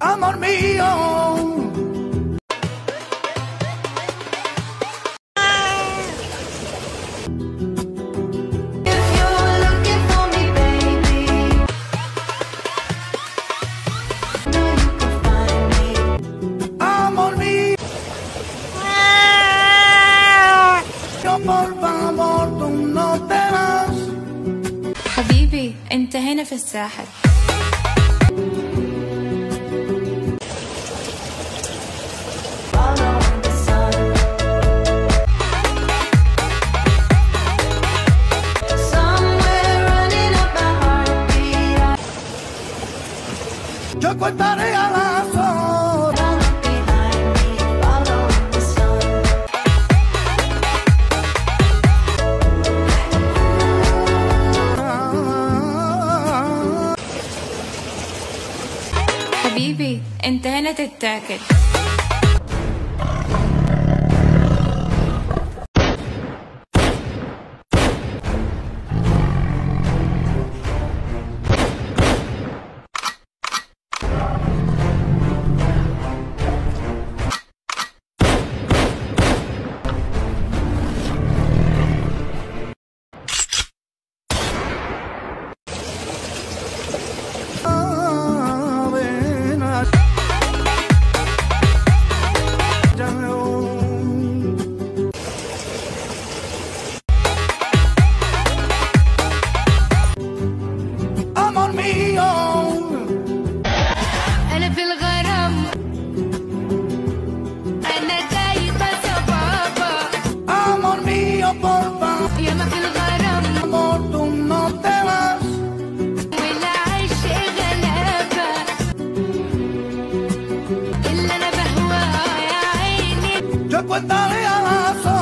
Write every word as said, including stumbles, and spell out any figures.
amor mío. Por favor, tú no te vas. حبيبي انت هنا في الساحل. Yo contaré a las horas. حبيبي انت هنا تتاكل. Amor mío. انا في الغرام انا دايبه صبابه. Amor mío, por favor. يا ما في الغرام Amor, tú no te vas. والعيش غلابه. اللي انا بهواه يا عيني. Yo contaré a las horas.